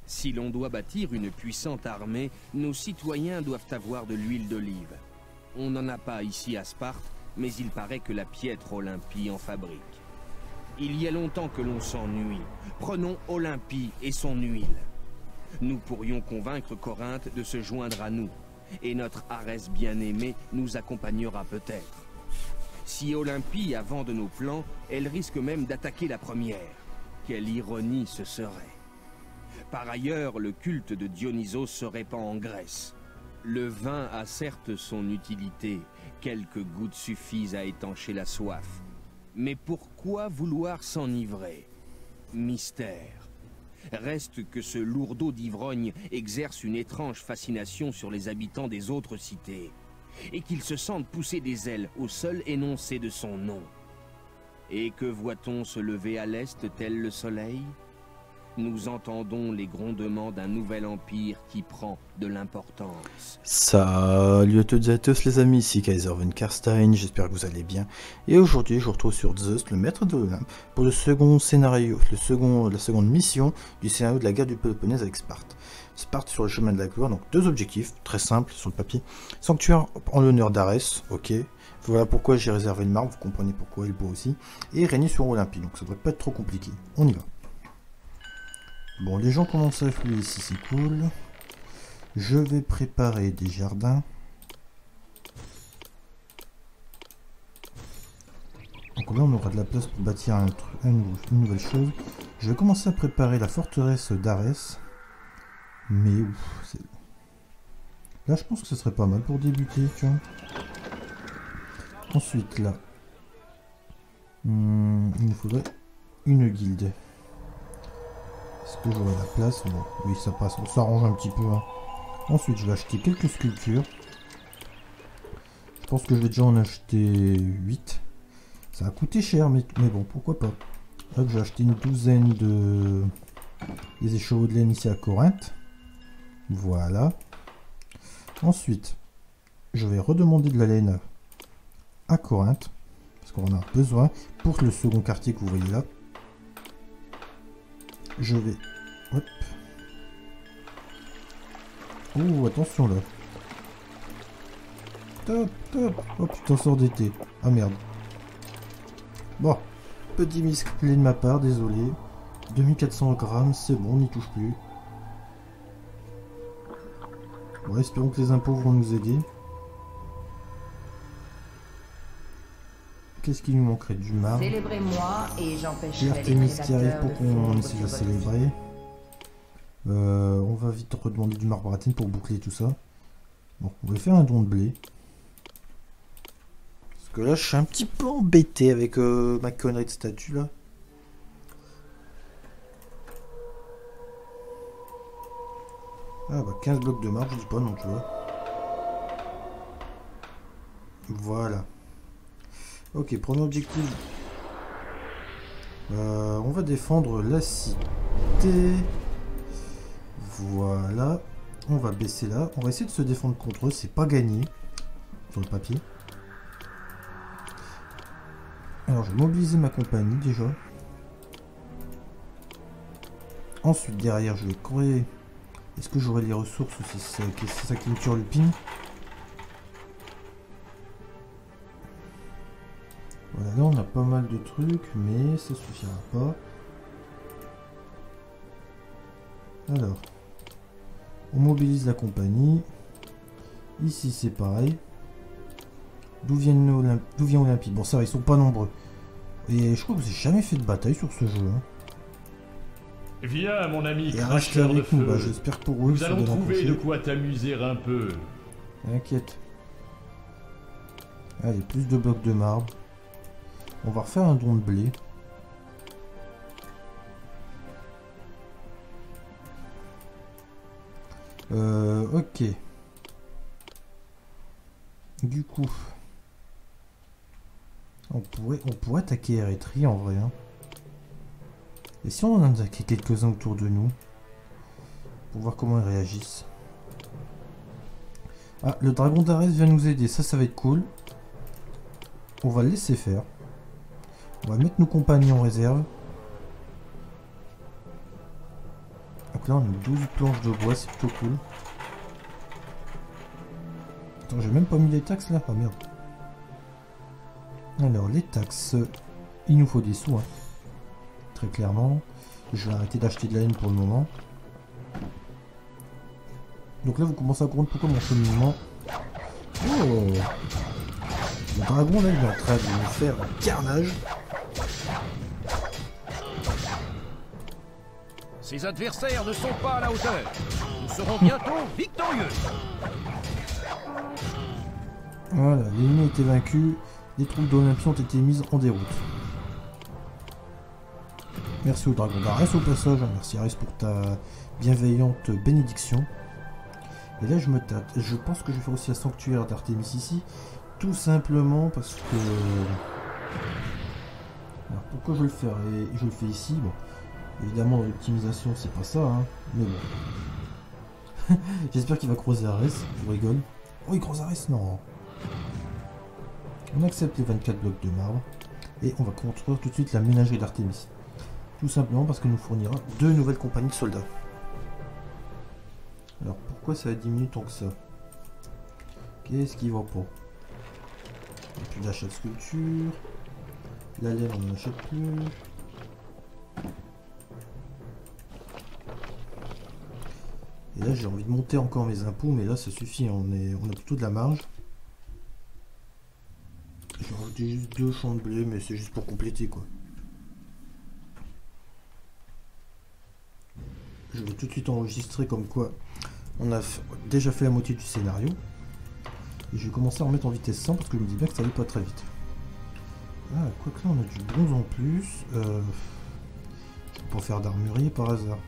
Si l'on doit bâtir une puissante armée, nos citoyens doivent avoir de l'huile d'olive. On n'en a pas ici à Sparte, mais il paraît que la piètre Olympie en fabrique. Il y a longtemps que l'on s'ennuie. Prenons Olympie et son huile. Nous pourrions convaincre Corinthe de se joindre à nous, et notre Arès bien-aimé nous accompagnera peut-être. Si Olympie a vent de nos plans, elle risque même d'attaquer la première. Quelle ironie ce serait. Par ailleurs, le culte de Dionysos se répand en Grèce. Le vin a certes son utilité, quelques gouttes suffisent à étancher la soif. Mais pourquoi vouloir s'enivrer? Mystère. Reste que ce lourdeau d'ivrogne exerce une étrange fascination sur les habitants des autres cités, et qu'ils se sentent pousser des ailes au seul énoncé de son nom. Et que voit-on se lever à l'est tel le soleil? Nous entendons les grondements d'un nouvel empire qui prend de l'importance. Salut à toutes et à tous les amis, ici Kaiser von Karstein, j'espère que vous allez bien. Et aujourd'hui je vous retrouve sur Zeus, le maître de l'Olympe, pour le second scénario, la seconde mission du scénario de la guerre du Péloponnèse avec Sparte. Sparte sur le chemin de la gloire, donc deux objectifs, très simples sur le papier. Sanctuaire en l'honneur d'Arès, ok. Voilà pourquoi j'ai réservé le marbre, vous comprenez pourquoi, et le bois aussi. Et régner sur Olympie, donc ça devrait pas être trop compliqué. On y va. Bon, les gens commencent à affluer ici, c'est cool. Je vais préparer des jardins. Donc là, on aura de la place pour bâtir une nouvelle chose. Je vais commencer à préparer la forteresse d'Arès. Mais là, je pense que ce serait pas mal pour débuter, tu vois. Ensuite, là, il nous faudrait une guilde. Est-ce que j'aurai la place? Bon, oui, ça passe. On s'arrange un petit peu. Hein. Ensuite, je vais acheter quelques sculptures. Je pense que je vais déjà en acheter 8. Ça a coûté cher, mais bon, pourquoi pas. Là, je vais acheter une douzaine des écheveaux de laine ici à Corinthe. Voilà. Ensuite, je vais redemander de la laine à Corinthe. Parce qu'on en a besoin pour le second quartier que vous voyez là. Je vais... Hop. Oh, attention là. Top, top. Oh putain, sort d'été. Ah merde. Bon. Petit misclé de ma part, désolé. 2400 grammes, c'est bon, on n'y touche plus. Bon, espérons que les impôts vont nous aider. Qu'est-ce qu'il nous manquerait? Du marbre. Célébrez-moi et j'empêcherai Artémis qui arrive pour qu'on essaie de célébrer. On va vite redemander du marbre à Athènes pour boucler tout ça. Bon, on va faire un don de blé. Parce que là, je suis un petit peu embêté avec ma connerie de statue là. Ah bah 15 blocs de marbre, je dis pas non, tu vois. Voilà. Ok, premier objectif. On va défendre la cité. Voilà. On va baisser là. On va essayer de se défendre contre eux. C'est pas gagné. Sur le papier. Alors, je vais mobiliser ma compagnie déjà. Ensuite, derrière, je vais courir. Est-ce que j'aurai les ressources ou c'est ça qui me turlupine? Voilà, là on a pas mal de trucs, mais ça suffira pas. Alors, on mobilise la compagnie. Ici c'est pareil. D'où vient Olympie? Bon ça va, ils sont pas nombreux. Et je crois que j'ai jamais fait de bataille sur ce jeu. Hein. Viens mon ami et restez avec nous, bah, j'espère pour eux. Nous allons trouver de quoi t'amuser un peu. T'inquiète. Allez, plus de blocs de marbre. On va refaire un don de blé. Ok. Du coup, on pourrait attaquer Érythrée en vrai. Hein. Et si on en attaquait quelques-uns autour de nous, pour voir comment ils réagissent. Ah, le dragon d'Arès vient nous aider. Ça va être cool. On va le laisser faire. On va mettre nos compagnies en réserve. Donc là, on a 12 planches de bois, c'est plutôt cool. Attends, j'ai même pas mis les taxes là. Ah merde. Alors, les taxes, il nous faut des sous, hein. Très clairement. Je vais arrêter d'acheter de la laine pour le moment. Donc là, vous commencez à comprendre pourquoi mon cheminement. Oh! Le dragon là, il est en train de nous faire un carnage. Ses adversaires ne sont pas à la hauteur. Nous serons bientôt victorieux. Voilà, l'ennemi a été vaincu. Les troupes d'Olympie ont été mises en déroute. Merci au dragon d'Arès au passage. Merci Arès pour ta bienveillante bénédiction. Et là je me tâte. Je pense que je vais faire aussi un sanctuaire d'Artémis ici. Tout simplement parce que... Alors pourquoi je le ferai? Je le fais ici. Bon, évidemment l'optimisation c'est pas ça, hein, mais bon. J'espère qu'il va croiser Arès. Je rigole. Oh, il croise Arès? Non. On accepte les 24 blocs de marbre. Et on va construire tout de suite la ménagerie d'Artémis. Tout simplement parce qu'elle nous fournira 2 nouvelles compagnies de soldats. Alors pourquoi ça a diminué tant que ça? Qu'est-ce qui va pas? Il n'y a plus d'achat de sculpture. La laine on n'en achète plus. Et là j'ai envie de monter encore mes impôts, mais là ça suffit, on a plutôt de la marge. J'ai rajouté juste 2 champs de blé, mais c'est juste pour compléter quoi. Je vais tout de suite enregistrer comme quoi on a déjà fait la moitié du scénario. Et je vais commencer à remettre en vitesse 100 parce que je me dis bien que ça allait pas très vite. Ah, quoique là on a du bronze en plus. Je peux pas faire d'armurier par hasard.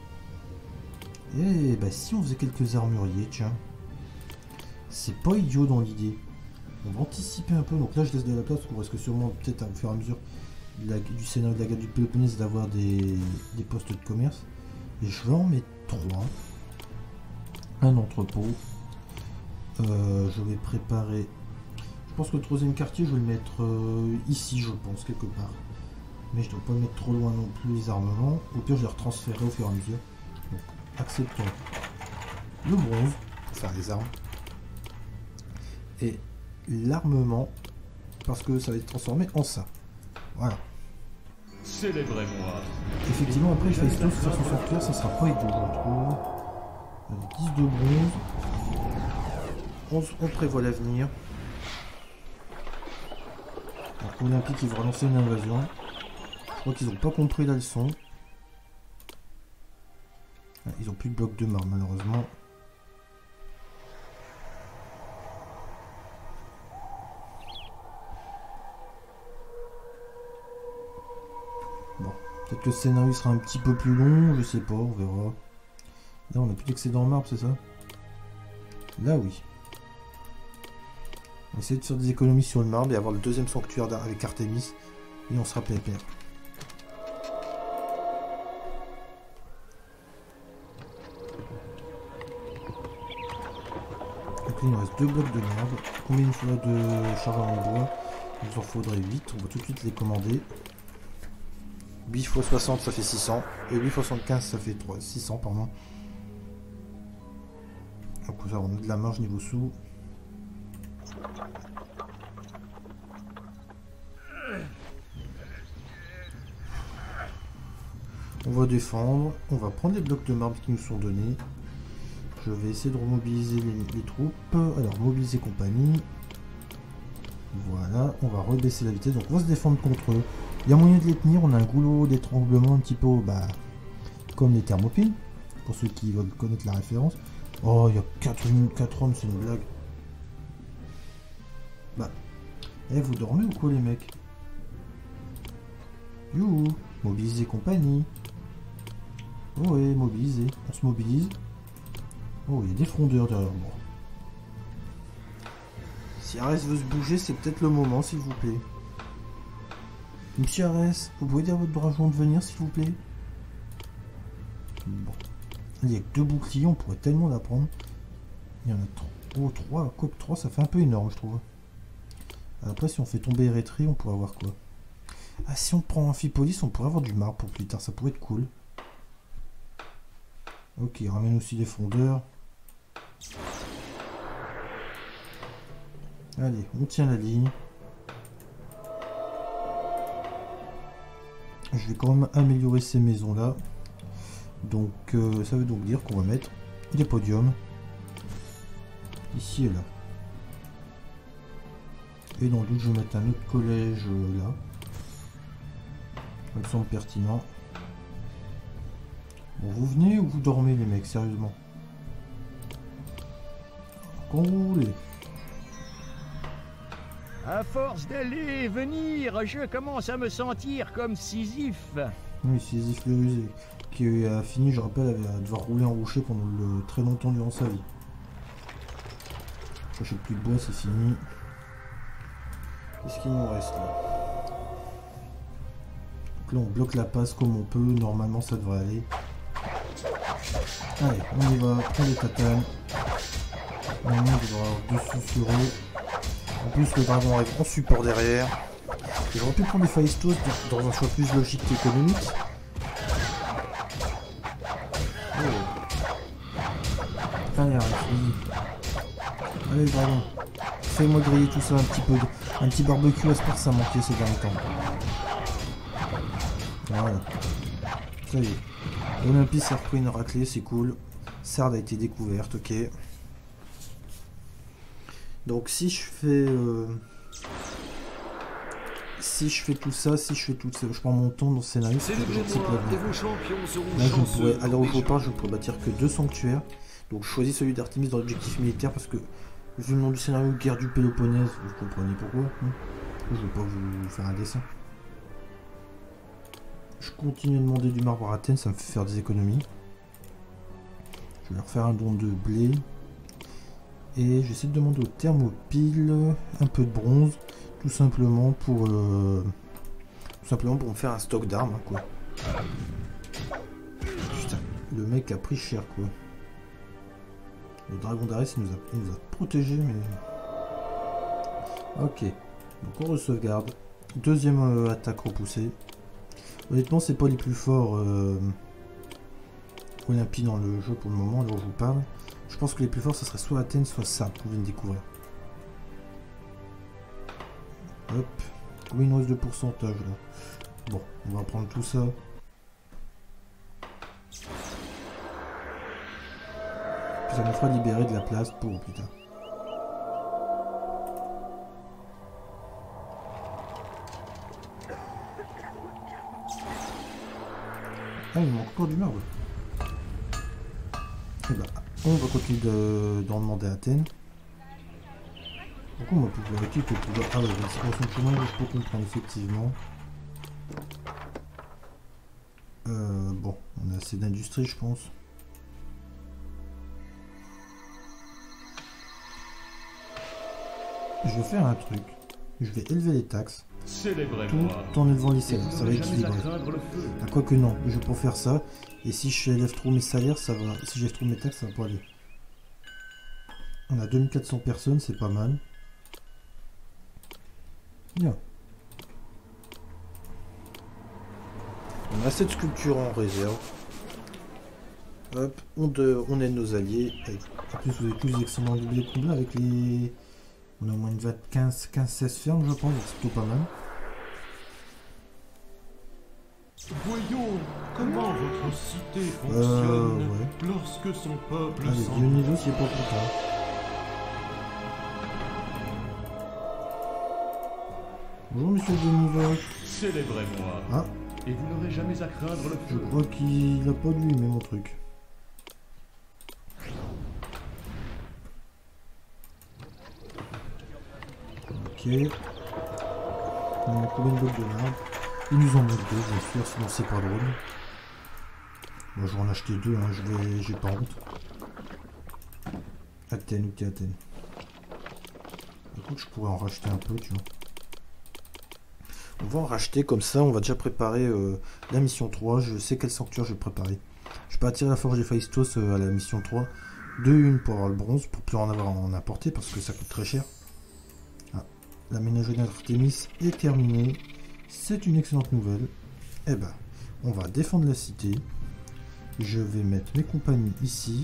Eh bah si on faisait quelques armuriers, tiens. C'est pas idiot dans l'idée. On va anticiper un peu, donc là je laisse de la place, parce qu'on risque sûrement peut-être au fur et à mesure du scénario de la guerre du Péloponnèse d'avoir des postes de commerce. Et je vais en mettre 3. Un entrepôt. Je vais préparer... Je pense que le 3e quartier, je vais le mettre ici, je pense, quelque part. Mais je ne dois pas le mettre trop loin non plus, les armements. Au pire, je les retransférerai au fur et à mesure. Donc, acceptons le bronze pour faire les armes. Et l'armement, parce que ça va être transformé en ça. Voilà. Célébrez-moi. Effectivement, après, je vais essayer de faire son sanctuaire, ça sera pas idiot, je trouve. 10 de bronze. On prévoit l'avenir. Olympique, ils vont relancer une invasion. Je crois qu'ils n'ont pas compris la leçon. Ils n'ont plus de blocs de marbre, malheureusement. Bon, peut-être que le scénario sera un petit peu plus long, je sais pas, on verra. Là, on n'a plus d'excédent en marbre, c'est ça? Là, oui. On va essayer de faire des économies sur le marbre et avoir le 2e sanctuaire avec Artémis. Et on sera pépère. Donc là, il nous reste 2 blocs de marbre. Combien il nous faudra de charbon en bois? Il nous en faudrait 8. On va tout de suite les commander. 8 x 60, ça fait 600. Et 8 x 75, ça fait 600, pardon. Donc ça, on a de la marge niveau sous. On va défendre, on va prendre les blocs de marbre qui nous sont donnés. Je vais essayer de remobiliser les troupes. Alors, mobiliser compagnie. Voilà, on va rebaisser la vitesse. Donc, on va se défendre contre eux. Il y a moyen de les tenir. On a un goulot d'étranglement un petit peu comme les thermopyles. Pour ceux qui veulent connaître la référence. Oh, il y a 4 hommes, c'est une blague. Vous dormez ou quoi, les mecs? Youhou, mobiliser compagnie. Oh ouais, mobiliser. On se mobilise. Oh, il y a des frondeurs derrière moi. Si Arès veut se bouger, c'est peut-être le moment, s'il vous plaît. Monsieur Arès, vous pouvez dire à votre dragon de venir, s'il vous plaît? Bon. Il n'y a que 2 boucliers, on pourrait tellement la prendre. Il y en a 3. Quoique 3, ça fait un peu énorme, je trouve. Après, si on fait tomber Érythrée, on pourrait avoir quoi? Ah, si on prend Amphipolis, on pourrait avoir du marbre pour plus tard, ça pourrait être cool. Ok, il ramène aussi des fondeurs. Allez, on tient la ligne. Je vais quand même améliorer ces maisons-là. Donc, ça veut donc dire qu'on va mettre des podiums. Ici et là. Et dans le doute, je vais mettre un autre collège là. Ça me semble pertinent. Bon, vous venez ou vous dormez les mecs, sérieusement? Quand vous voulez. À force d'aller et venir, je commence à me sentir comme Sisyphe. Oui, Sisyphe le rusé, qui a fini, je rappelle, à devoir rouler en rocher pendant très longtemps durant sa vie. J'achète plus de bois, c'est fini. Qu'est-ce qu'il nous reste là? Donc là, on bloque la passe comme on peut. Normalement, ça devrait aller. Allez, on y va. On les tatane. Normalement, on devrait avoir dessus sur eux. En plus, le dragon arrive en support derrière. J'aurais pu prendre des Phaistos dans un choix plus logique qu'économique. Allez, allez, dragon. Fais-moi griller tout ça un petit peu. Un petit barbecue à Sparte, ça manquait ces derniers temps. Voilà. Ça y est. Olympis a repris une raclée, c'est cool. Sardes a été découverte, ok. Donc si je fais tout ça, je prends mon temps dans ce scénario, c'est toujours type là je pourrais, à l'heure où je repars, je pourrais bâtir que 2 sanctuaires. Donc je choisis celui d'Artémis dans l'objectif militaire parce que vu le nom du scénario, guerre du Péloponnèse, vous comprenez pourquoi. Je ne vais pas vous faire un dessin. Je continue à demander du marbre à Athènes, ça me fait faire des économies. Je vais leur faire un don de blé. Et j'essaie de demander aux thermopiles un peu de bronze, tout simplement pour me faire un stock d'armes, hein, quoi. Putain, le mec a pris cher, quoi. Le dragon d'Arès, il nous a protégés, mais... Ok, donc on re-sauvegarde. Deuxième attaque repoussée. Honnêtement, c'est pas les plus forts Olympies dans le jeu pour le moment, alors je vous parle. Je pense que les plus forts, ce serait soit Athènes, soit ça, vous pouvez le découvrir. Hop. Combien il nous reste de pourcentage là? Bon, on va prendre tout ça. Puis ça nous fera libérer de la place pour plus tard. Ah, il manque encore du marbre. Et bah, on va continuer d'en demander à Athènes. Pourquoi on va pouvoir équipe pour pouvoir... Ah ouais, c'est son chemin, je peux comprendre effectivement. Bon, on a assez d'industrie, je pense. Je vais faire un truc. Je vais élever les taxes. Tout en élevant les salaires, ça va équilibrer. Ah, quoique non, je vais pas faire ça. Et si je élève trop mes salaires, ça va. Si j'élève trop mes taxes, ça va pas aller. On a 2400 personnes, c'est pas mal. Bien. On a cette sculpture en réserve. Hop, on aide nos alliés. En plus, vous avez tous des excellents doublés combats avec les... On a au moins une 15-16 fermes, je pense, donc c'est plutôt pas mal. Voyons comment votre cité fonctionne lorsque son peuple s'en... Allez, Dionysos, il est pas content. Bonjour, monsieur Dionysos. Célébrez-moi. Ah. Et vous n'aurez jamais à craindre le feu. Je crois qu'il a pas lui, mais mon truc. Ok. On a combien de blocs de marbre? Il nous en manque 2, bien sûr, sinon c'est pas drôle. Moi je vais en acheter 2, hein, j'ai pas honte. Athènes, où t'es Athènes? Écoute, je pourrais en racheter un peu, tu vois. On va en racheter comme ça, on va déjà préparer la mission 3. Je sais quel sanctuaire je vais préparer. Je peux attirer la forge des Phaistos à la mission 3. De une pour avoir le bronze, pour plus en avoir à en apporter parce que ça coûte très cher. Ah, la ménagerie d'Artémis est terminée. C'est une excellente nouvelle. Eh ben, on va défendre la cité. Je vais mettre mes compagnies ici.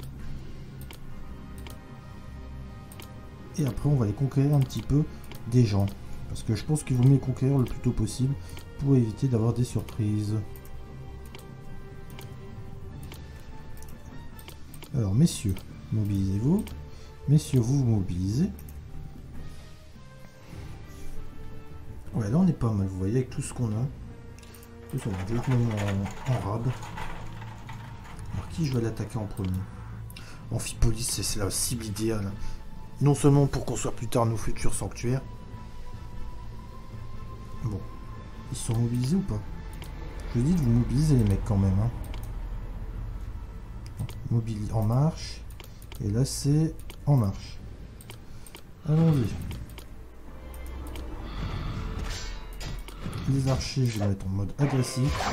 Et après on va les conquérir un petit peu des gens. Parce que je pense qu'il vaut mieux les conquérir le plus tôt possible pour éviter d'avoir des surprises. Alors messieurs, mobilisez-vous. Messieurs, vous vous mobilisez. Ouais, là on est pas mal, vous voyez, avec tout ce qu'on a. En plus on a de l'armement en rab. Alors qui je vais l'attaquer en premier? Amphipolis, c'est la cible idéale. Non seulement pour construire plus tard nos futurs sanctuaires. Bon, ils sont mobilisés ou pas? Je dis de vous mobiliser les mecs quand même. Hein. Mobile en marche. Et là c'est en marche. Allons-y. Les archers, je vais les mettre en mode agressif.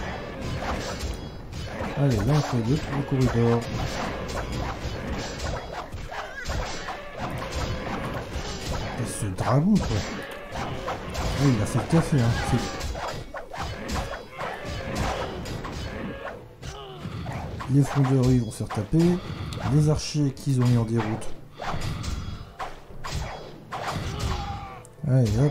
Allez, là on fait deux corridors. Et ce dragon quoi. Oh, il a fait le café hein. Les frondeurs ils vont se faire taper. Les archers qu'ils ont mis en déroute. Allez hop.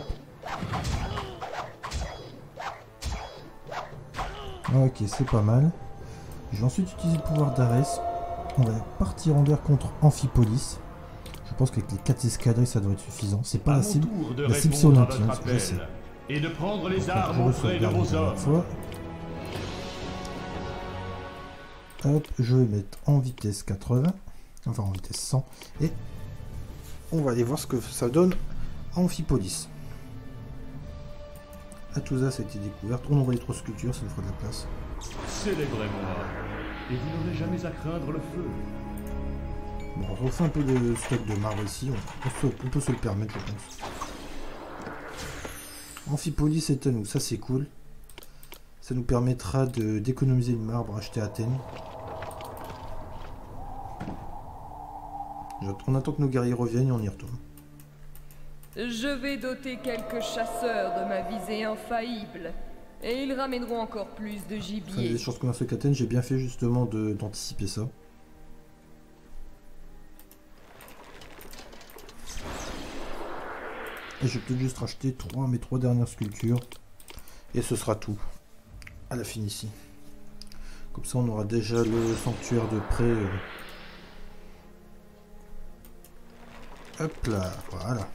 Ok, c'est pas mal. Je vais ensuite utiliser le pouvoir d'Arès. On va partir en guerre contre Amphipolis. Je pense qu'avec les 4 escadrilles, ça doit être suffisant. C'est pas la cible. La cible, c'est Olympie, je sais. Et de prendre les Donc, armes je auprès de vos hommes. fois. Hop, je vais mettre en vitesse 80. Enfin, en vitesse 100. Et on va aller voir ce que ça donne à Amphipolis. Atouza, ça a été découverte. On envoie les 3 sculptures, ça nous fera de la place. Célébrez-moi, et vous n'aurez jamais à craindre le feu. Bon, on refait un peu de stock de marbre ici. On peut se le permettre, je pense. Amphipolis est à nous, ça c'est cool. Ça nous permettra d'économiser le marbre acheté à Athènes. On attend que nos guerriers reviennent et on y retourne. Je vais doter quelques chasseurs de ma visée infaillible, et ils ramèneront encore plus de Enfin, gibier. des chances commerciales qu'Athènes, j'ai bien fait justement d'anticiper ça. Et je vais peut-être juste racheter mes 3 dernières sculptures. Et ce sera tout. À la fin ici. Comme ça on aura déjà le sanctuaire de près. Hop là, voilà.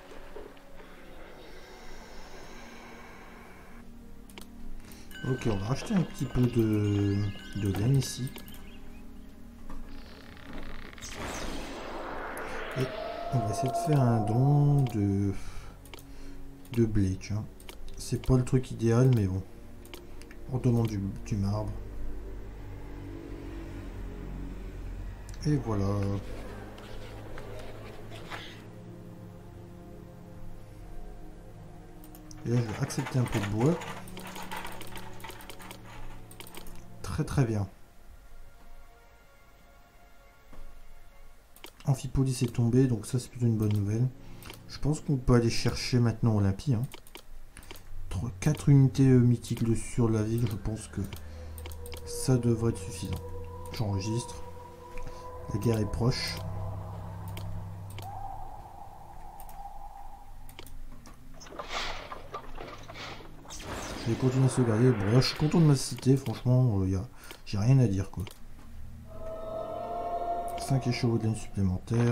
Ok, on va racheter un petit peu de laine ici. Et on va essayer de faire un don de blé, tu vois. C'est pas le truc idéal, mais bon. On demande du marbre. Et voilà. Et là, je vais accepter un peu de bois. Très très bien. Amphipolis est tombé, donc ça c'est plutôt une bonne nouvelle. Je pense qu'on peut aller chercher maintenant Olympie. Hein. 4 unités mythiques sur la ville, je pense que ça devrait être suffisant. J'enregistre. La guerre est proche. Je vais continuer à sauvegarder. Bon là je suis content de ma cité, franchement, j'ai rien à dire quoi. 5 écheveaux de laine supplémentaires.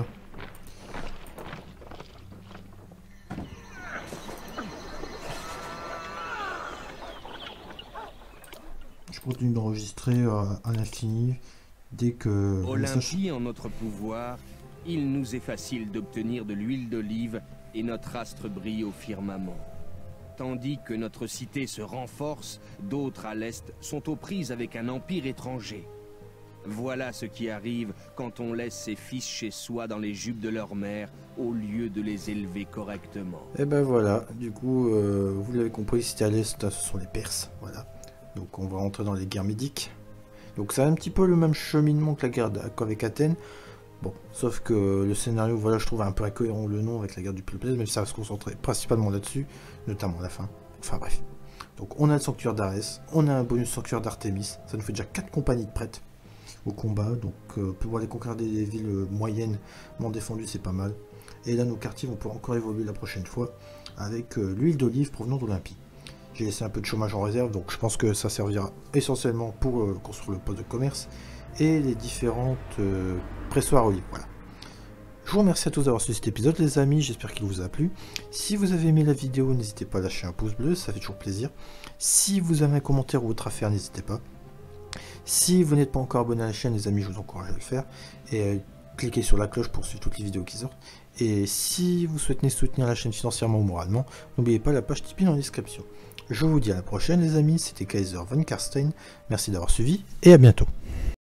Je continue d'enregistrer à l'infini dès que... Olympie en notre pouvoir, il nous est facile d'obtenir de l'huile d'olive et notre astre brille au firmament. Tandis que notre cité se renforce, d'autres à l'est sont aux prises avec un empire étranger. Voilà ce qui arrive quand on laisse ses fils chez soi dans les jupes de leur mère, au lieu de les élever correctement. Et ben voilà, du coup, vous l'avez compris, cité à l'est, ce sont les Perses, voilà. Donc on va rentrer dans les guerres médiques. Donc c'est un petit peu le même cheminement que la guerre qu'avec Athènes. Bon, sauf que le scénario, voilà, je trouve un peu incohérent le nom avec la guerre du Péloponnèse, mais ça va se concentrer principalement là-dessus, notamment à la fin. Enfin bref, Donc on a le sanctuaire d'Arès, on a un bonus sanctuaire d'Artémis, ça nous fait déjà 4 compagnies de prêtres au combat, donc pouvoir aller conquérir des villes moyennes, non défendues, c'est pas mal. Et là nos quartiers vont pouvoir encore évoluer la prochaine fois avec l'huile d'olive provenant d'Olympie. J'ai laissé un peu de chômage en réserve, donc je pense que ça servira essentiellement pour construire le poste de commerce et les différentes pressoirs à olive, voilà. Je vous remercie à tous d'avoir suivi cet épisode les amis, j'espère qu'il vous a plu. Si vous avez aimé la vidéo, n'hésitez pas à lâcher un pouce bleu, ça fait toujours plaisir. Si vous avez un commentaire ou autre à faire, n'hésitez pas. Si vous n'êtes pas encore abonné à la chaîne les amis, je vous encourage à le faire. Et cliquez sur la cloche pour suivre toutes les vidéos qui sortent. Et si vous souhaitez soutenir la chaîne financièrement ou moralement, n'oubliez pas la page Tipeee dans la description. Je vous dis à la prochaine les amis, c'était Kaiser von Karstein, merci d'avoir suivi et à bientôt.